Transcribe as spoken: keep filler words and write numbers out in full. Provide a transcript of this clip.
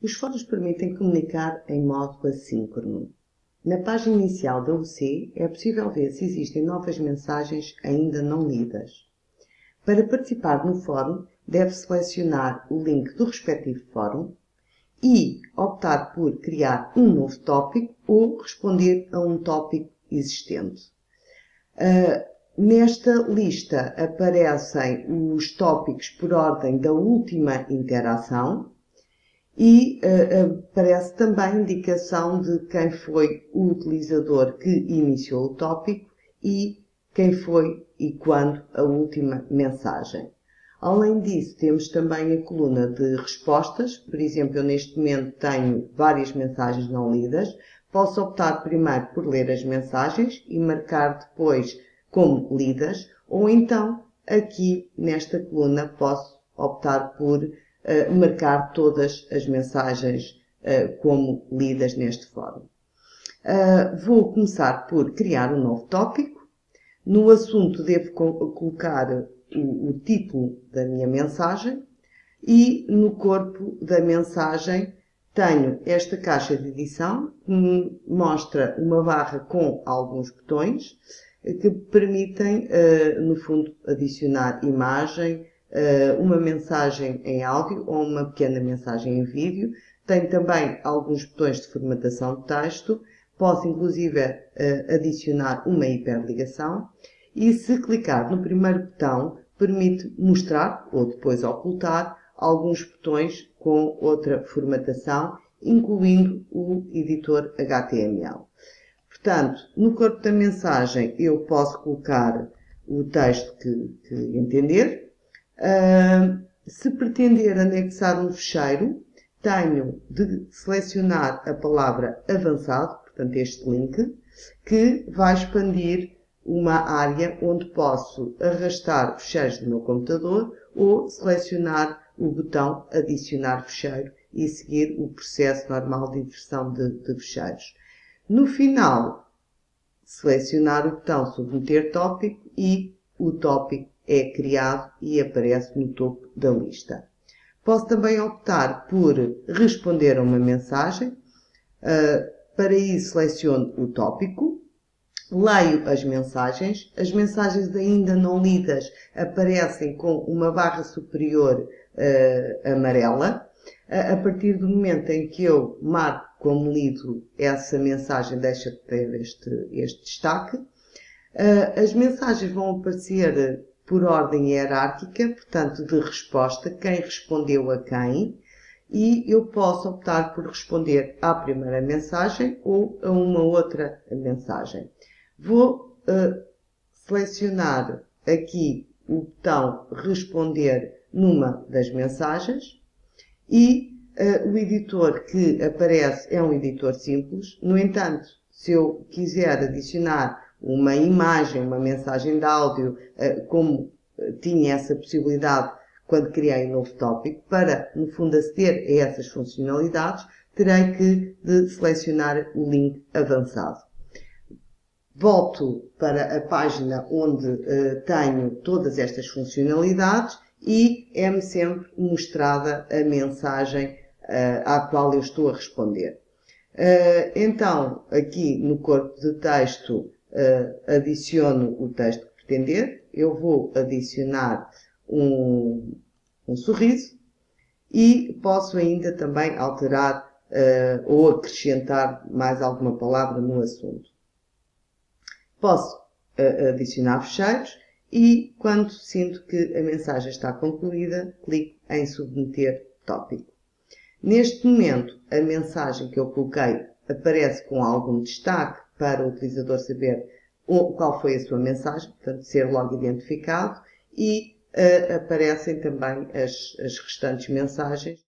Os fóruns permitem comunicar em modo assíncrono. Na página inicial da U C é possível ver se existem novas mensagens ainda não lidas. Para participar no fórum, deve selecionar o link do respectivo fórum e optar por criar um novo tópico ou responder a um tópico existente. Uh, nesta lista aparecem os tópicos por ordem da última interação e uh, aparece também a indicação de quem foi o utilizador que iniciou o tópico e quem foi e quando a última mensagem. Além disso, temos também a coluna de respostas. Por exemplo, eu neste momento tenho várias mensagens não lidas. Posso optar primeiro por ler as mensagens e marcar depois como lidas, ou então aqui nesta coluna posso optar por uh, marcar todas as mensagens uh, como lidas neste fórum. Uh, vou começar por criar um novo tópico. No assunto devo colocar o, o título da minha mensagem e no corpo da mensagem tenho esta caixa de edição que me mostra uma barra com alguns botões que permitem, no fundo, adicionar imagem, uma mensagem em áudio ou uma pequena mensagem em vídeo. Tem também alguns botões de formatação de texto. Posso, inclusive, adicionar uma hiperligação. E se clicar no primeiro botão, permite mostrar ou depois ocultar alguns botões com outra formatação, incluindo o editor H T M L. Portanto, no corpo da mensagem eu posso colocar o texto que, que entender. Uh, se pretender anexar um fecheiro, tenho de selecionar a palavra avançado, portanto este link, que vai expandir uma área onde posso arrastar fecheiros do meu computador ou selecionar o botão adicionar fecheiro e seguir o processo normal de inserção de, de fecheiros. No final, selecionar o botão submeter tópico e o tópico é criado e aparece no topo da lista. Posso também optar por responder a uma mensagem. Para isso, seleciono o tópico. Leio as mensagens. As mensagens ainda não lidas aparecem com uma barra superior uh, amarela. Uh, a partir do momento em que eu marco como lido, essa mensagem deixa de ter este, este destaque. Uh, as mensagens vão aparecer por ordem hierárquica, portanto, de resposta, quem respondeu a quem. E eu posso optar por responder à primeira mensagem ou a uma outra mensagem. Vou uh, selecionar aqui o botão responder numa das mensagens e uh, o editor que aparece é um editor simples. No entanto, se eu quiser adicionar uma imagem, uma mensagem de áudio, uh, como uh, tinha essa possibilidade quando criei um novo tópico, para, no fundo, aceder a essas funcionalidades, terei que de selecionar o link avançado. Volto para a página onde uh, tenho todas estas funcionalidades e é-me sempre mostrada a mensagem uh, à qual eu estou a responder. Uh, então, aqui no corpo de texto, uh, adiciono o texto que pretender. Eu vou adicionar um, um sorriso e posso ainda também alterar uh, ou acrescentar mais alguma palavra no assunto. Posso uh, adicionar fecheiros e, quando sinto que a mensagem está concluída, clico em submeter tópico. Neste momento, a mensagem que eu coloquei aparece com algum destaque para o utilizador saber qual foi a sua mensagem, portanto, ser logo identificado, e uh, aparecem também as, as restantes mensagens